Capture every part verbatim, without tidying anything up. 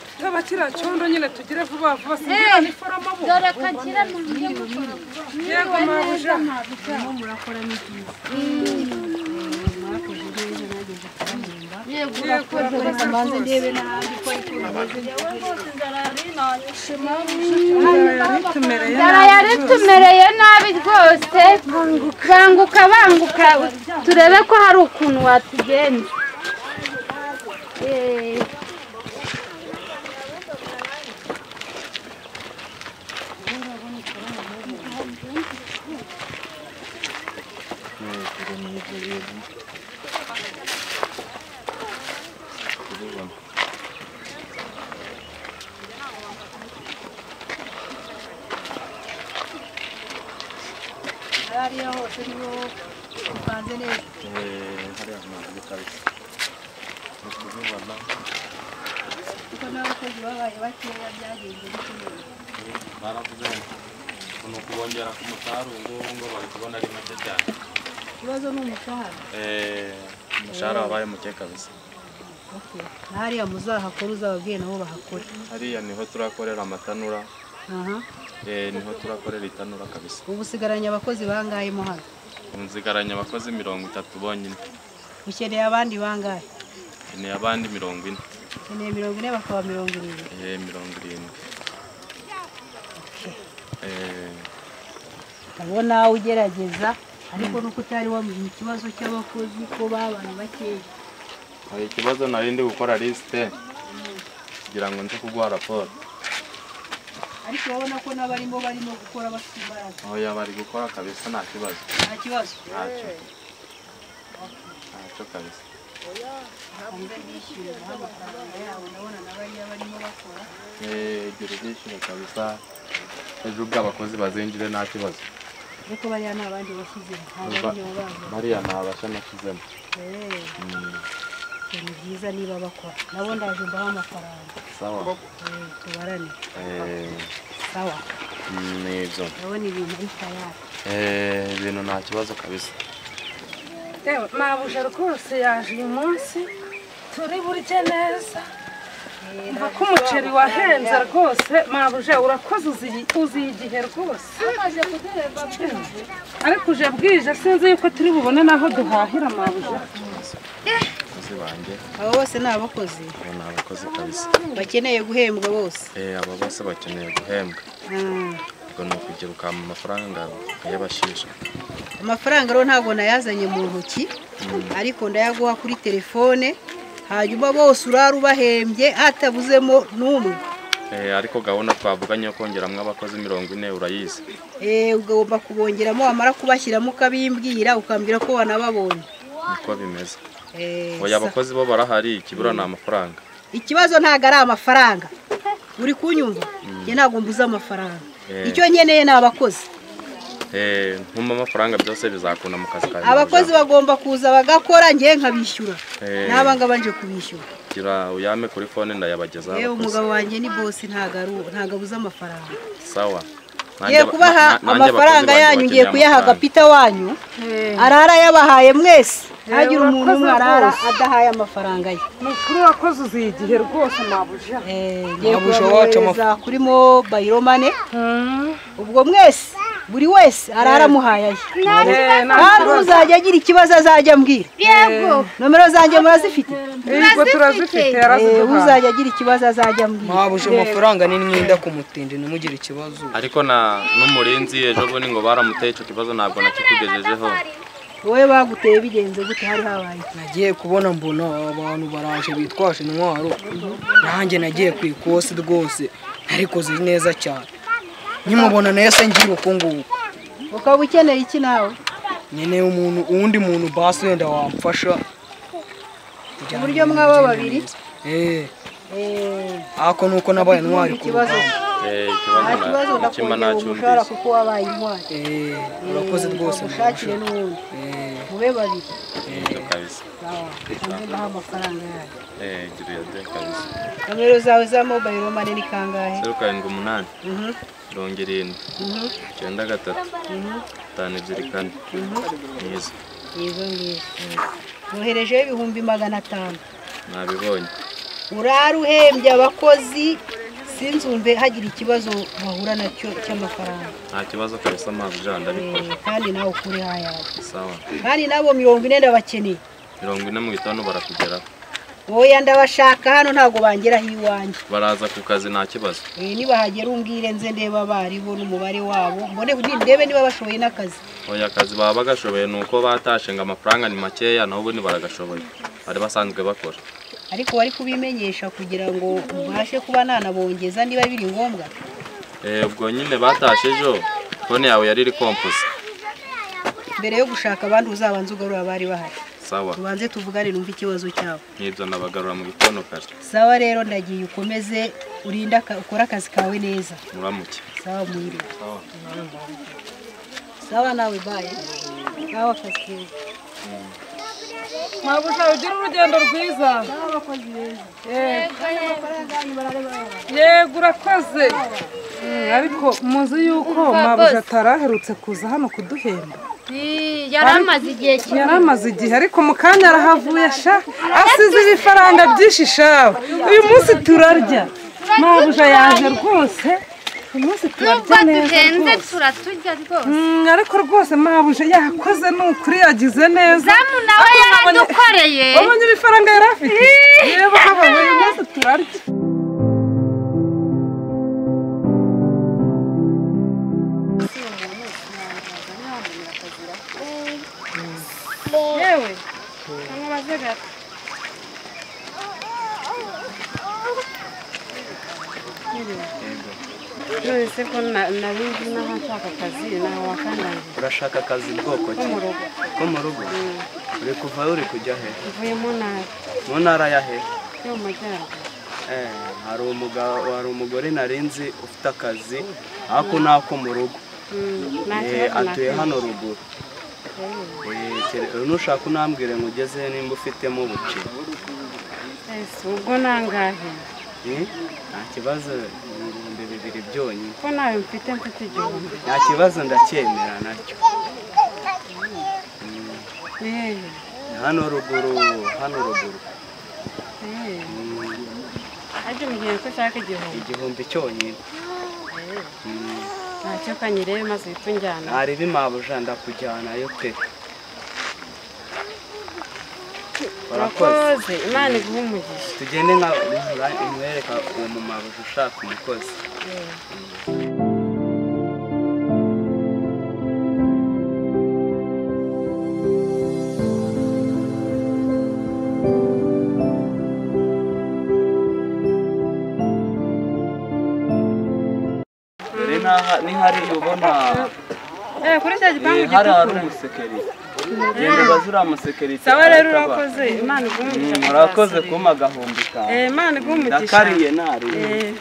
Taba kira condo nyine tugire vuba vuba singira ni foroma bo. Dore kakira mu buryo Yego mabuja. Mo murakora n'ikiza. Mwakoze neza nageze kurahimba. Yego urakora Reka mbanze ndebe n'ahandi ko ari Dara yari tumereye nabi rwose. Banguka banguka turebe ko hari ukuntu watugenza. Eh hariya hose niho mbanze neza. Eh, hariya amazi kabisa. Tukubona. Kuko n'abakozi babaye bakeya byagenze bikomeye. Baravuze uno kubongera ku musaruro ngo ngo bari kubona ari make cyane. Ikibazo ni umushahara. Eh, umushahara wabaye muke kabisa. Okay. Hariya muzahakora uzababwiye nabo bahakora. Hariya niho turakorera amatanura. Aha. Eh, niho turakorera itanura kabisa. Ubu sigaranye abakozi bangaye mo hano. Unzigaranya abakozi mirongo itatu bonyine. Ukeneye abandi bangaye. Ni abandi mirongo ine. Ukeneye mirongo ine bakaba mirongo irindwi. Eh, mirongo irindwi. Okay. Eh, Ndabona ugerageza ariko nuko utari wamenye ikibazo cy'abakozi ko babaye bakeya. hari ikibazo nari ndi gukora liste kugira ngo nze kuguha raporo. Ariko urabona ko n'abarimo barimo gukora bafite imbaraga. Oya bari gukora kabisa nta kibazo. Nta kibazo. Ntacyo. Ntacyo kabisa. Hanze bishyura amafaranga yabo ndabona n'abariya barimo bakora. Eh, gira ibyishimo kabisa. Ejo ubwo abakozi bazinjire nta kibazo. Ariko bariya ni abandi bashyizemo. Ntabwo babaza. Bariya ntabasha nashyizemo. Eh. Ni byiza niba bakora. Nabo ndaje mbaho amafaranga. Sawa. Eh, tubarane. Eh, Sawa. nibyo. Ndabona ibintu ari tayari. Eh, ibintu nta kibazo kabisa. Ewe mabuja rwose yaje uyu munsi turi burye neza. Mva ko umuceri wahenze rwose mabuja urakoze uzi igihe rwose. amaze kudereva Ariko uje bwije sinzi yuko turi bubone naho duhahira mabuja. Abakozi banjye. Abo bose ni abakozi. Abo ni abakozi kabisa. Bakeneye guhembwa bose. Eh, aba bose bakeneye guhembwa. Mm. Ubwo ni ukugira ukama amafaranga yabashisha. Amafaranga rero ntabwo nayazanye mu ntoki ariko ndayaguha kuri telefone hanyuma bose urarubahembye hatabuzemo n'umwe. Eh, ariko gahunda twavuganye yo kongeramwe abakozi mirongo ine urayizi. Eh, ugomba kubongeramo amara kubashyiramo kabimbwira ukambwira ko wanababonye. Niko bimeze. Eh, Oya abakozi bo barahari ikibura na amafaranga. ikibazo ntago ari amafaranga. Uri kunyumva? Ye ntago mbuza amafaranga. Eh. Icyo nkeneye ni abakozi. Eh, nkuma amafaranga byose bizakuna mu kazi kawe. Abakozi bagomba kuza bagakora ngiye nkabishyura. Eh. Nabanga banje kubishyura. Gira uyame kuri phone ndayabageza Yewe abakozi. umugabo wanjye ni boss ntago ari ntago abuza amafaranga. Sawa. Ngiye kubaha amafaranga yanyu ngiye kuyaha gapita wanyu. Arara yabahaye mwese. Hagira umuntu umwe arara adahaye amafaranga ye. Mukuru urakoze uzi igihe rwose mabuja. Eh, ngiye kubaha kuri mo bayiromane. Ubwo mwese buri wese arara muhaye. Kandi uzajya agira ikibazo azajya mbwira. yego Nomero zanjye murazifite. Yego turazifite Eh, yaraziduha. uzajya agira ikibazo azajya mbwira. Mwabuje amafaranga ni mwenda kumutindi ntimugire ikibazo. Ariko na n'umurinzi ejo bo ngo baramuteye ico kibazo ntabwo nakikugejejeho. Wowe baguteye bigenze gute hari habaye? Nagiye kubona mbona abantu baraje bitwaje intwaro. Nanjye nagiye ku ikosi rwose arikoze neza cyane. Nyimubona nese ngira uko nguko. Ukaba ukeneye iki nawe? Nyene umuntu undi muntu basi wenda wamfasha. Uburyo mwaba babiri? Eh, Eh, ako nuko nabaye intwari ku ikibazo. rugamba. Eh, Nta ikibazo kibazo na kimana ndakongera umushahara cyumvise. kuko wabaye intwari. Eh, urakoze rwose. Ushakire n'ubundi. Eh, Mube babiri. Icyo kabisa. Sawa. Kandi ndaha amafaranga yayo. Eh, gira yade kabisa. Nomero zawe za mobile money ni kangahe? zero karindwi umunani Mhm. mirongo irindwi Mhm. icyenda gatatu Mhm. itanu ebyiri kane. Nizo. Yego ngiye. Noherejeho ibihumbi magana atanu. Nabibonye. uraruhembye abakozi sinzumve hagira ikibazo bahura nacyo cy'amafaranga. Nta kibazo kabisa mabuja ndabikora. Kandi nawe ukuri haya. Sawa. Kandi nabo mirongo ine ndabakeneye. mirongo ine mu bitanu barakugeraho. Oya ndabashaka hano ntago bangeraho iwanjye. Baraza ku kazi nta kibazo. Eh niba hagera umbwire nze ndeba bari bo n'umubare wabo mbone ndebe niba bashoboye n'akazi. Oya akazi baba bagashoboye nuko batashe ngo amafaranga ni makeya naho ubundi baragashoboye. Bari basanzwe bakora. Ariko wari kubimenyesha kugira ngo ubashe kuba nanabongeza niba biri ngombwa. Eh ubwo nyine batashe ejo fone yawe yari iri kompose. Mbere yo gushaka abandi uzabanza ugarura bari bahari. Sawa. Tubanze tuvugane numva ikibazo cyawe. Nibyo nabagarura mu gitondo kare. Sawa rero ndagiye ukomeze urinda ukora akazi kawe neza. Muramuke. Sawa mwiri. Sawa. Sawa nawe baye. Sawa kazi. Mabuja ugira urugendo rwiza. Sawa abakozi beza. Yego urakoze. Ariko muzi yuko mabuja ataraherutse kuza hano kuduhemba. yaramaze igihe kinini yaramaze igihe ariko mu kanya arahavuye sha asize ibifaranga byinshi shawe uyu munsi turarya mabuja yaje rwose uyu munsi turarya neza turaturya rwose ariko rwose mabuja yakoze n'ukuri yagize neza zamu nawe yaradukoreye wabonye ibifaranga yari afite yewe haba uyu munsi turarya yewe namaze gato Nonese ko nabizi naho nshaka akazi naho wakandangiye urashaka akazi bwoko ki ko mu rugo uri kuva uri kujya he mvuye mu ntara mu ntara ya he yo mu majyaruguru eh hari umugabo hari umugore narinzi ufite akazi ako nako mu rugo eh atuye hano ruguru eh nushaka unambwire ngo ugeze nimba ufitemo buci ese ubwo nangahe eh nta kibazo ibihumbi bibiri byonyine ko nawe mfite mfite igihumbi nta kibazo ndacyemera nacyo eh hano ruguru hano ruguru eh ajye mugiye ko shaka igihumbi igihumbi cyonyine ntacyo kanyirebe maze bitunjyana hari bimabuja ndakujyana yo pe urakoze imana iguhe umugisha tugende nka imwereka uwo mumabuja ushaka umukozi ni hari ubona eh kuri cya gipangu gitukura hari hari umusekirite genda bazura umusekirite sawa rero urakoze imana iguhe umugisha urakoze kuma gahumbi ka eh imana iguhe umugisha ndakariye nari eh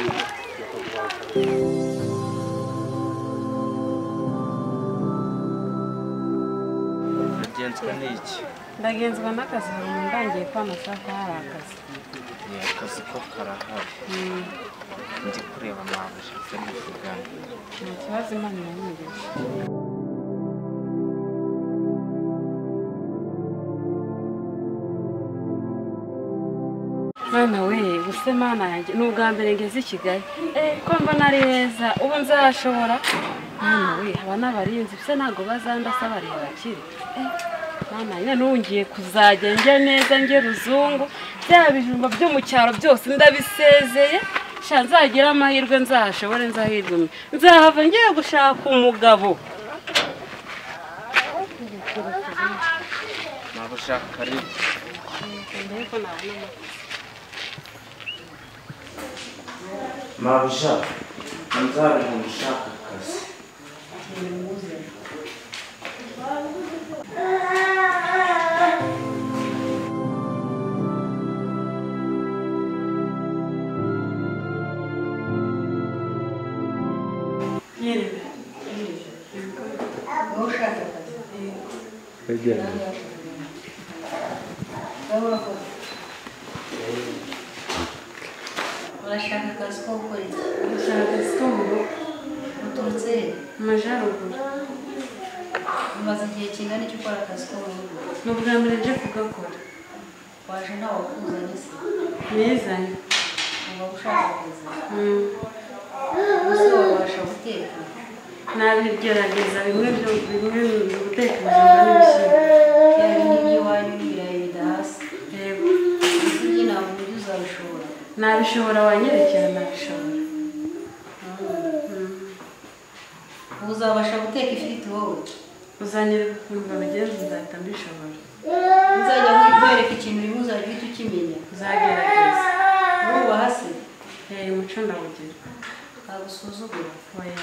agenzwa n'iki ndagenzwa n'akazi hari ndangiye kwa masaha hari akazi akazi ko karahari ndi kureba mabuja se muvugana nta kibazo imana iramugisha Mana we guse mana yanjye n'ubwa mbere ngeze i Kigali eh ko mbona ari heza ubu nzashobora Mana we haba n'abarinzi bise ntago bazandasa bareba bakiri eh Mana nyine nungiye kuzajya nge neza nge ruzungu bya bijumba byo mu cyaro byose ndabisezeye sha nzagira amahirwe nzashobore nzahirwe nzahava ngiye gushaka umugabo mabuja karibu mabuja nzari mu gushaka akazi Urashaka akazi ko gukora iki? Urashaka akazi ko mu rugo Uturutse mu majyaruguru umaze igihe kingana icyo ukora akazi ko mu rugo? ni ubwa mbere nje kugakora. Eh, ko mbona ari heza ubu nzashobora Mana nyine nungiye kuzajya nge neza nge ruzungu bya bijumba byo mu cyaro byose ndabisezeye sha nzagira amahirwe nzashobore nzahirwe nzahava ngiye gushaka umugabo Mabuja waje ntawe kuzanye se nizanye uba ushaka akazi gusa wabasha guteka nabigerageza bimwe byo bimwe mu guteka ibijumba n'ibishyimbo yari n'iby'iwanyu n'ibirayi bidahase yego ibyo ntabwo uburyo uzabishobora nabishobora wanyerekera nabishobora ubu uzabasha guteka ifiriti wowe uzanyereka ukuntu babigenza nzahita mbishobora uzajya kwereka ikintu rimwe uzajya uhita ukimenya uzagerageza wubaha se heye umuco ndawugira ntabusuzugura oya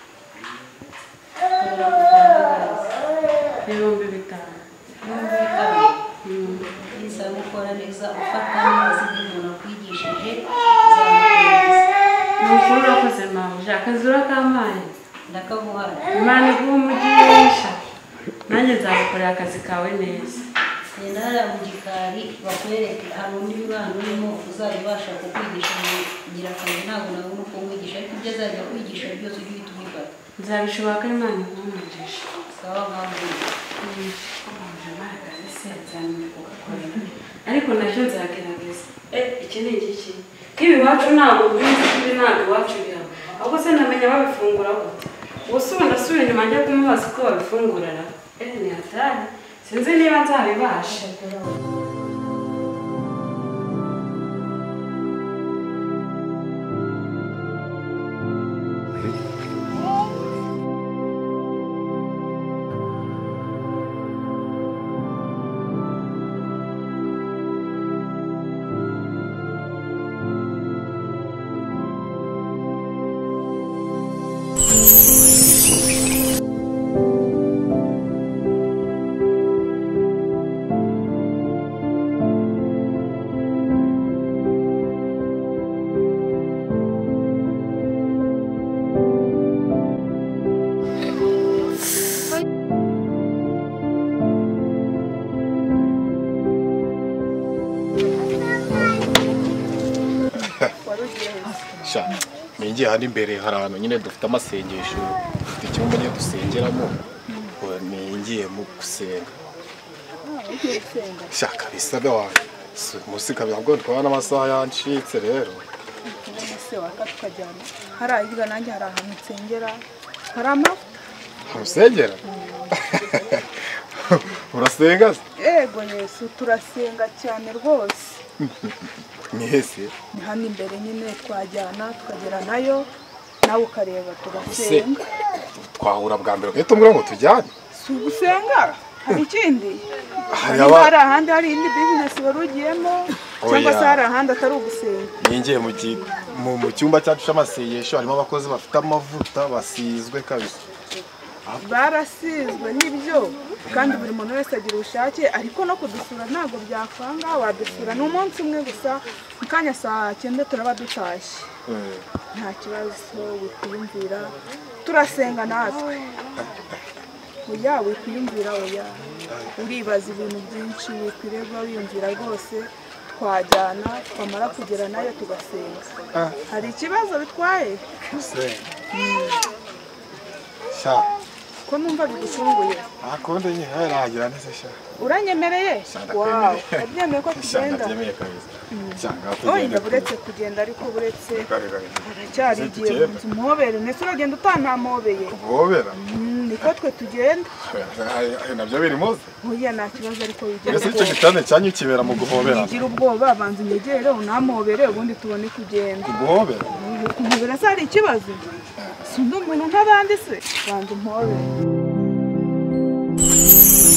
kubera kugaragaza ibihumbi bitanu ibihumbi bitanu biza gukora neza ufata neza ibyo umuntu akwigishije uzamukomeza ni ukuri urakoze mabuja akazura k'amazi ndakaguhaye imana iguha umugisha nanjye nzagukorera akazi kawe neza genda hariya mu gikari bakwereke hari undi mwana urimo uzabasha kukwigisha kugira akazi ntabwo nabona uko mwigisha ariko ibyo azajya kwigisha byose ujye uhita ubifata nzabishobora ko imana iguha umugisha sawa mpamvu ariko nacyo nzagerageza eh iki ni igiki nk'ibi iwacu ntabwo ubizi ibi ntabwo iwacu bihaba ahubwo se namenya babifungura gute ubuse ubu ndasubira inyuma njya kumubaza uko babifungurana eh ni hatari sinzi niba nzabibasha ningiye hano imbere hari ahantu nyine dufite amasengesho dufite icyumba nyine dusengeramo ningiye mu gusenga sha kabisa da wanjye musi kabisa bwo twabana amasaha yancitse rero se wakatukajyana harayiga nanjye hari ahantu nsengera hari amavuta usengera urasenga yego Yesu turasenga cyane rwose ni hese ni hano imbere nyine twajyana tukagera nayo nawe ukareba turasenga twahura bwa mbere uhita umbwira ngo tujyane si ugusenga hari ikindi hari ahandi hari indi bizinesi wari ugiyemo cyangwa se hari ahandi atari ugusenga ningiye mu cyumba cyacu cy'amasengesho harimo abakozi bafite amavuta basizwe kabisa barasizwe n'ibyo kandi buri muntu wese agira ubushake ariko no kudusura ntabwo byakwanga wadusura ni umunsi umwe gusa mu kanya saa cyenda turaba dutashye nta kibazo wikwiyumvira turasenga natwe oya wikwiyumvira oya uribaza ibintu byinshi wikwirirwa wiyumvira rwose twajyana twamara kugera nayo tugasenga hari ikibazo bitwaye sha ko numva bigusunguye akonde nye haragira nese sha uranyemereye wow abyemeye ko tugenda ndabyemeye kabisa cyanga oya buretse kugenda ariko buretse cyari giye muhobere nese uragenda utantamobeye hobera niko twe tugenda nabyo biri muze oya nta kibazo ariko bigenda ese icyo gitane cyanyu kibera mu guhobera ugira ubwoba banza unyegere unamobere ubundi tubone kugenda guhobera guhobera se hari ikibazo si undi umuntu nk'abandi se banza umpobere